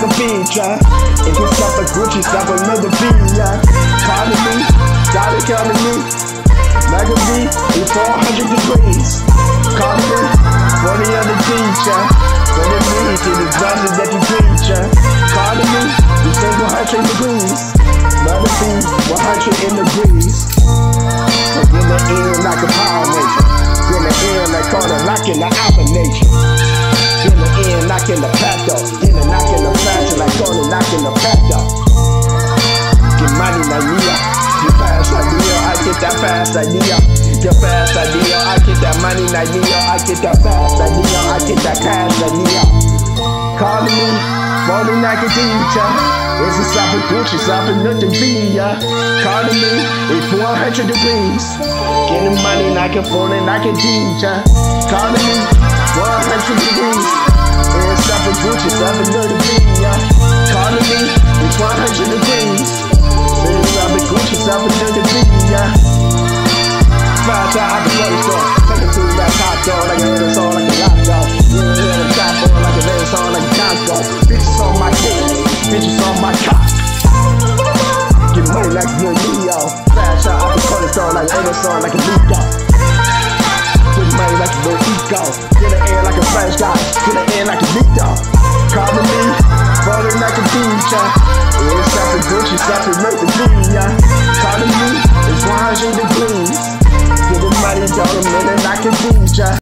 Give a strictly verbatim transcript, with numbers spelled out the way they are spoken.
like a feature. If it's up a Gucci, stop another beat, yeah. Calling me, Shawty calling me. Like a beat in four hundred degrees. Calling me for the other teacher. For the beat to the justice that you preach, yeah. Calling me, you say one hundred degrees. Another beat, one hundred degrees. So in the ear like a power nature. In the ear like corner, knocking the alpha nature. In the ear knocking the pack up. In the knocking the fashion like corner, knocking the pack up. Get money like me, get fast idea, I get that fast idea. Get fast idea, I get that money like me, I get that fast idea, I get that cash idea. Calling me, falling like a teacher. It's a stop of Gucci, stop of nothing be ya. Calling me, it's one hundred degrees. Getting money like a phone and like a teacher. Calling me, one hundred degrees. It's stop of Gucci, stop of nothing be ya. Calling me, it's one hundred degrees. It's stop of Gucci, stop of nothing be ya. Five time out the bloody store. Take it to that top door like a little song, like a lock dog. Yeah, yeah, the top door like a little song, like a Costco. Bitches on my dick, bitches on my cock. Get money like a good Leo. Fast shot out the corner store like a little song, like a